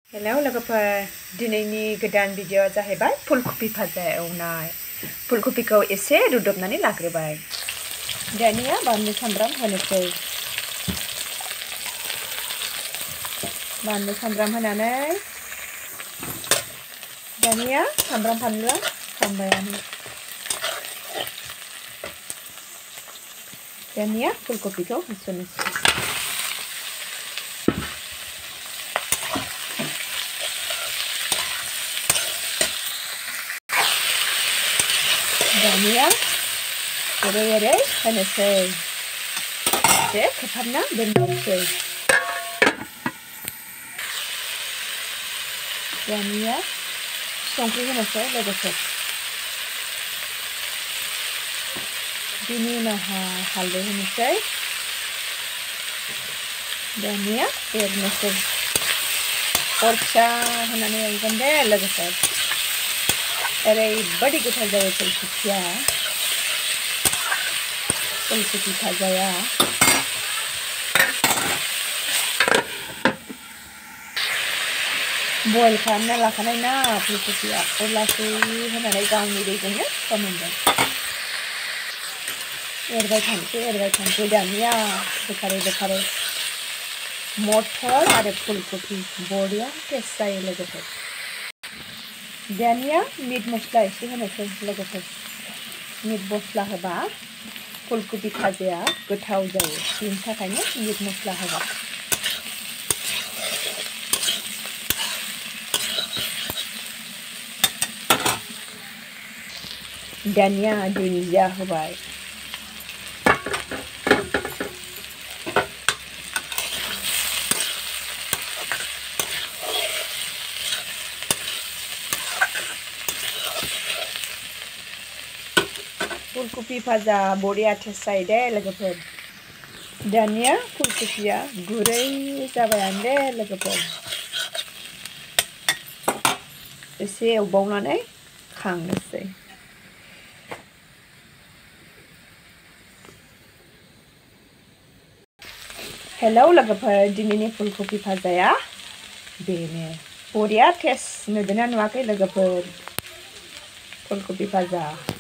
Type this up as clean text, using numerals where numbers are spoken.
hello लोगोफोर दिनैनि गोदान video जाहैबाय फुलकबि भाजा एवनाय फुलकबिखौ एसे रुदबनानै लाग्रोबाय दानिया बानलु सामब्राम होनोसै बानलु सामब्राम होनानै दानिया सामब्राम फानलुआ खामबायानो दानिया फुलकबिखौ होसननोसै दानिया एरै होनोसै एसे खोबहाबना दोननोसै दानिया संख्रि होनोसै लोगोफोर बिनि उनावहाय हालदै होनोसै दानिया एरनोसै अर फिसा होनानै एवगोन दे लोगोफोर ओरैबायदि गोथाव जायो फुलकबि भाजाया बयल खालामना लाखानाय ना फुलकबिया अब्लासो होनानै गावनि दैजोंनो फोमोनगोन एरबाय थानोसै दानिया बोखारै मटर आरो फुलकबि बरिया टेस्ट जायो लोगोफोर दानिया मीट मस्ला एसे होनोसै लोगोफोर मीट मस्ला होबा फुलकबि भाजाया गोथाव जायो बेनि थाखायनो मीट मस्ला होबा दानिया दुन्दिया होबाय फुलकबि भाजा बरिया टेस्ट जायो दे लोगोफोर दानिया फुलकबिया गुरै जाबायानो दे लोगोफोर एसे एवबावनानै खांनोसै हेलौ लोगोफोर दिनैनि फुलकबि भाजाया बेनो बरिया टेस्ट नुदोंना नुवाखै लोगोफोर फुलकबि भाजा